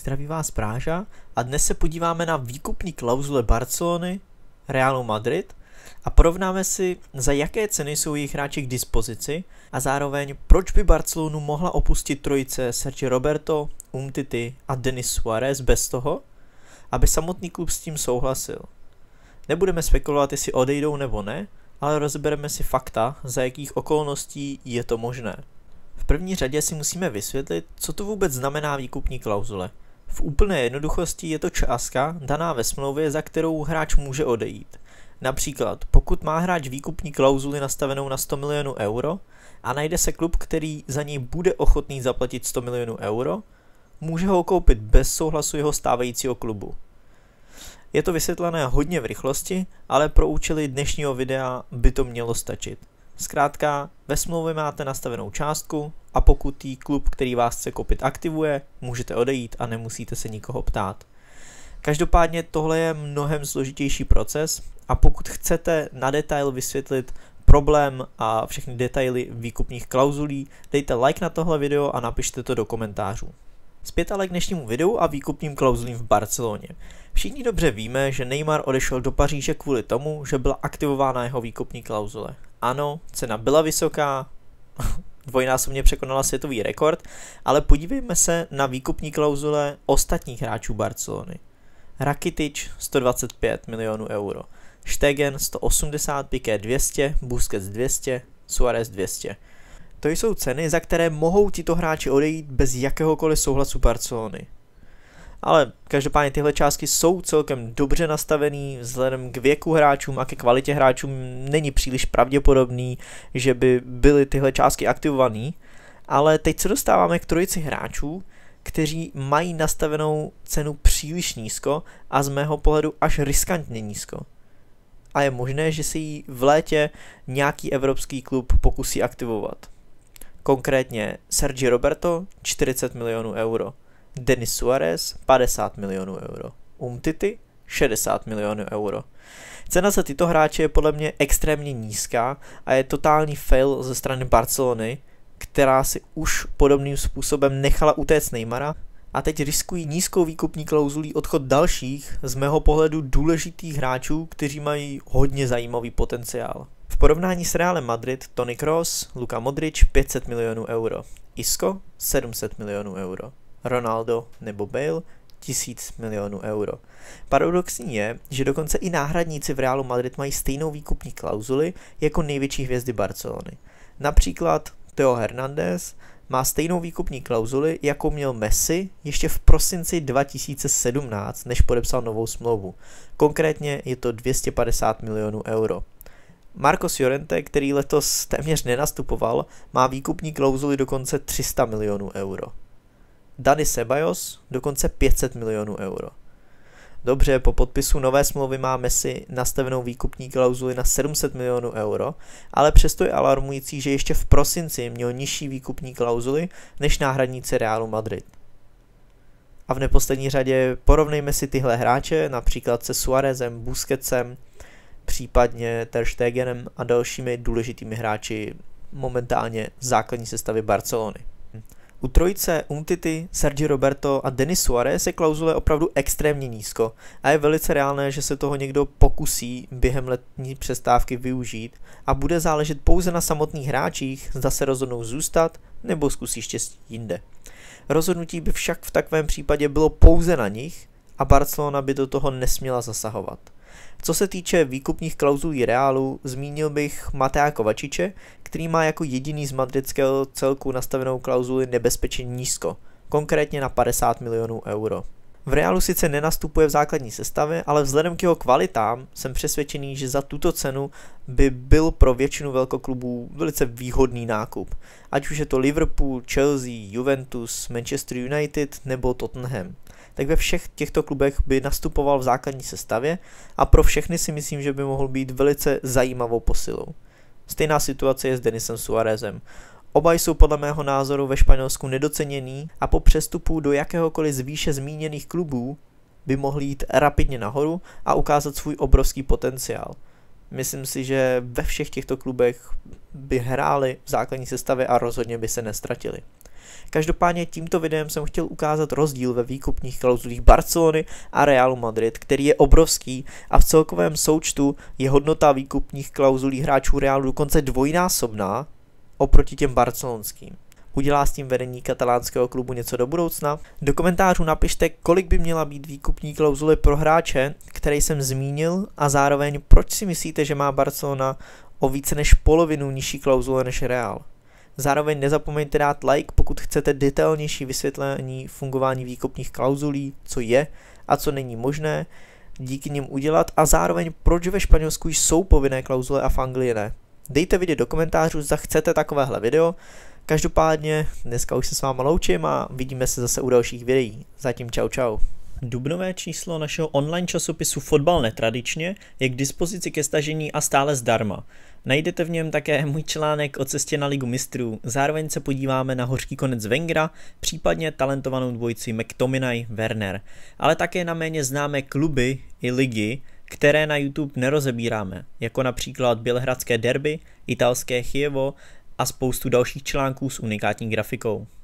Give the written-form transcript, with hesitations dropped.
zdraví vás Práža a dnes se podíváme na výkupní klauzule Barcelony, Realu Madrid a porovnáme si, za jaké ceny jsou jejich hráči k dispozici a zároveň proč by Barcelonu mohla opustit trojice Sergi Roberto, Umtiti a Denis Suárez bez toho, aby samotný klub s tím souhlasil. Nebudeme spekulovat, jestli odejdou nebo ne, ale rozebereme si fakta, za jakých okolností je to možné. V první řadě si musíme vysvětlit, co to vůbec znamená výkupní klauzule. V úplné jednoduchosti je to částka daná ve smlouvě, za kterou hráč může odejít. Například, pokud má hráč výkupní klauzuli nastavenou na 100 milionů euro a najde se klub, který za něj bude ochotný zaplatit 100 milionů euro, může ho koupit bez souhlasu jeho stávajícího klubu. Je to vysvětlené hodně v rychlosti, ale pro účely dnešního videa by to mělo stačit. Zkrátka, ve smlouvě máte nastavenou částku a pokud jí klub, který vás chce koupit, aktivuje, můžete odejít a nemusíte se nikoho ptát. Každopádně tohle je mnohem složitější proces a pokud chcete na detail vysvětlit problém a všechny detaily výkupních klauzulí, dejte like na tohle video a napište to do komentářů. Zpět ale k dnešnímu videu a výkupním klauzulím v Barceloně. Všichni dobře víme, že Neymar odešel do Paříže kvůli tomu, že byla aktivována jeho výkupní klauzule. Ano, cena byla vysoká, dvojnásobně překonala světový rekord, ale podívejme se na výkupní klauzule ostatních hráčů Barcelony. Rakitic 125 milionů euro, Stegen 180, Piqué 200, Busquets 200, Suárez 200. To jsou ceny, za které mohou tito hráči odejít bez jakéhokoliv souhlasu Barcelony. Ale každopádně tyhle částky jsou celkem dobře nastavený, vzhledem k věku hráčům a ke kvalitě hráčům není příliš pravděpodobný, že by byly tyhle částky aktivovaný. Ale teď se dostáváme k trojici hráčů, kteří mají nastavenou cenu příliš nízko a z mého pohledu až riskantně nízko. A je možné, že se ji v létě nějaký evropský klub pokusí aktivovat. Konkrétně Sergi Roberto 40 milionů euro, Denis Suárez 50 milionů euro, Umtiti 60 milionů euro. Cena za tyto hráče je podle mě extrémně nízká a je totální fail ze strany Barcelony, která si už podobným způsobem nechala utéct Neymara a teď riskují nízkou výkupní klauzulí odchod dalších, z mého pohledu důležitých hráčů, kteří mají hodně zajímavý potenciál. V porovnání s Realem Madrid Toni Kroos, Luka Modric 500 milionů euro, Isco 700 milionů euro, Ronaldo nebo Bale 1000 milionů euro. Paradoxní je, že dokonce i náhradníci v Realu Madrid mají stejnou výkupní klauzuli jako největší hvězdy Barcelony. Například Theo Hernandez má stejnou výkupní klauzuli, jako měl Messi ještě v prosinci 2017, než podepsal novou smlouvu. Konkrétně je to 250 milionů euro. Marcos Llorente, který letos téměř nenastupoval, má výkupní klauzuli dokonce 300 milionů euro. Dani Ceballos dokonce 500 milionů euro. Dobře, po podpisu nové smlouvy má Messi nastavenou výkupní klauzuli na 700 milionů euro, ale přesto je alarmující, že ještě v prosinci měl nižší výkupní klauzuli než náhradníci Realu Madrid. A v neposlední řadě porovnejme si tyhle hráče například se Suárezem, Busquetsem, případně Ter Stegenem a dalšími důležitými hráči momentálně základní sestavy Barcelony. U trojice Umtiti, Sergi Roberto a Denis Suárez je klauzule opravdu extrémně nízko a je velice reálné, že se toho někdo pokusí během letní přestávky využít a bude záležet pouze na samotných hráčích, zda se rozhodnou zůstat nebo zkusí štěstí jinde. Rozhodnutí by však v takovém případě bylo pouze na nich a Barcelona by do toho nesměla zasahovat. Co se týče výkupních klauzulí Realu, zmínil bych Matea Kovačiče, který má jako jediný z madridského celku nastavenou klauzuli nebezpečně nízko, konkrétně na 50 milionů euro. V Realu sice nenastupuje v základní sestavě, ale vzhledem k jeho kvalitám jsem přesvědčený, že za tuto cenu by byl pro většinu velkoklubů velice výhodný nákup, ať už je to Liverpool, Chelsea, Juventus, Manchester United nebo Tottenham. Tak ve všech těchto klubech by nastupoval v základní sestavě a pro všechny si myslím, že by mohl být velice zajímavou posilou. Stejná situace je s Denisem Suárezem. Oba jsou podle mého názoru ve Španělsku nedoceněný a po přestupu do jakéhokoliv z výše zmíněných klubů by mohli jít rapidně nahoru a ukázat svůj obrovský potenciál. Myslím si, že ve všech těchto klubech by hráli v základní sestavě a rozhodně by se nestratili. Každopádně tímto videem jsem chtěl ukázat rozdíl ve výkupních klauzulích Barcelony a Realu Madrid, který je obrovský a v celkovém součtu je hodnota výkupních klauzulí hráčů Realu dokonce dvojnásobná oproti těm barcelonským. Udělá s tím vedení katalánského klubu něco do budoucna? Do komentářů napište, kolik by měla být výkupní klauzule pro hráče, který jsem zmínil, a zároveň proč si myslíte, že má Barcelona o více než polovinu nižší klauzule než Real. Zároveň nezapomeňte dát like, pokud chcete detailnější vysvětlení fungování výkupních klauzulí, co je a co není možné díky nim udělat, a zároveň proč ve Španělsku jsou povinné klauzule a v Anglii ne. Dejte vidět do komentářů, zda chcete takovéhle video. Každopádně dneska už se s váma loučím a vidíme se zase u dalších videí. Zatím čau. Dubnové číslo našeho online časopisu Fotbal netradičně je k dispozici ke stažení a stále zdarma. Najdete v něm také můj článek o cestě na Ligu mistrů, zároveň se podíváme na hořký konec Wengera, případně talentovanou dvojici McTominay-Werner, ale také na méně známé kluby i ligy, které na YouTube nerozebíráme, jako například bělehradské derby, italské Chievo a spoustu dalších článků s unikátní grafikou.